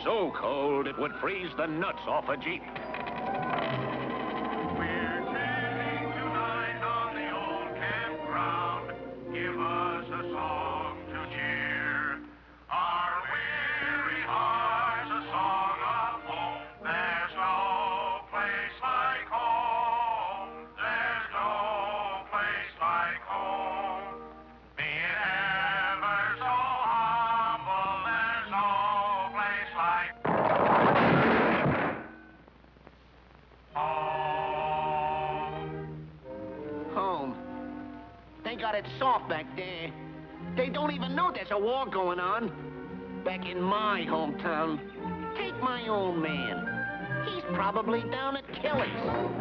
so cold it would freeze the nuts off a Jeep. We're chilling tonight on the old campground. Give us a song to cheer our weary hearts, a song of home. There's no place like home. There's no place like home. Be it ever so humble, there's no place like Home. They got it soft back there. They don't even know there's a war going on. Back in my hometown, take my old man. He's probably down at Kelly's.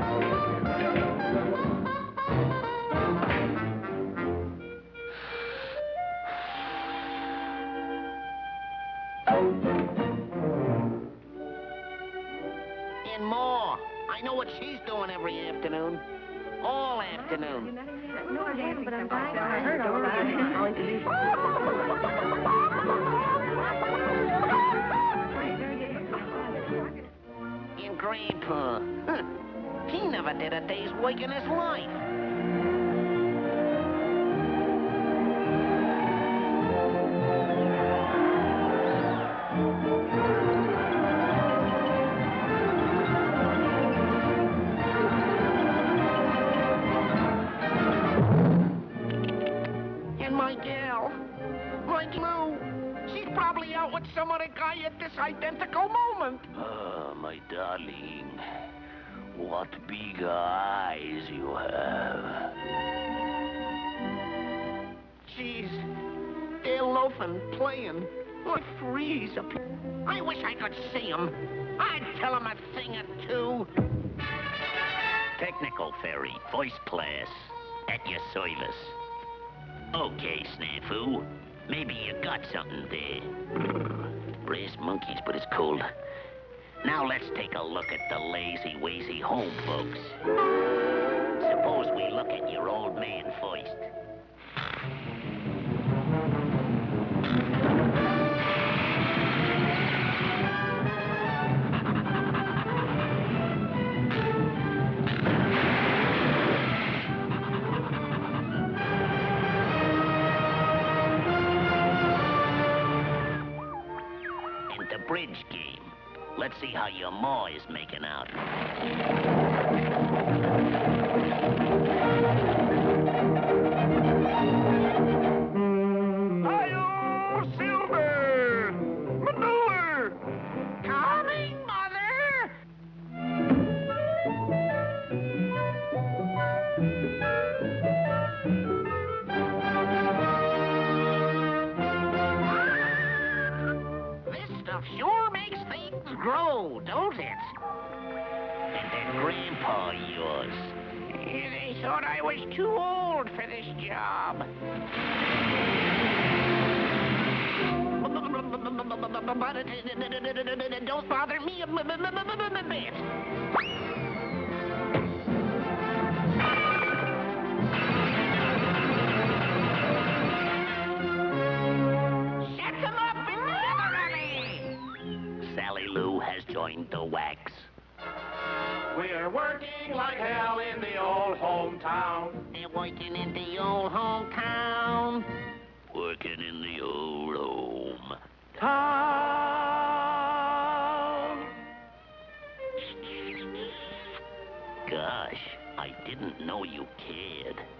And more. I know what she's doing every afternoon. All afternoon. No, I haven't, but I'm dying. I heard all about it. And Grandpa, he never did a day's work in his life. She's probably out with some other guy at this identical moment. Ah, my darling. What big eyes you have. Jeez. They're loafing, playing. What freeze up here. I wish I could see them. I'd tell them a thing or two. Technical Ferry, first class, at your service. Okay, Snafu. Maybe you got something there. Brass monkeys, but it's cold. Now let's take a look at the lazy-wazy home folks. Suppose we look at your old man first. Bridge game. Let's see how your ma is making out. Hi-yo, Silver! Manure! Coming, Mother! Sure makes things grow, don't it? And that grandpa of yours. They thought I was too old for this job. But don't bother me a bit. Sally Lou has joined the wax. We're working like hell in the old hometown. They're working in the old hometown. Working in the old home. Town. Gosh, I didn't know you cared.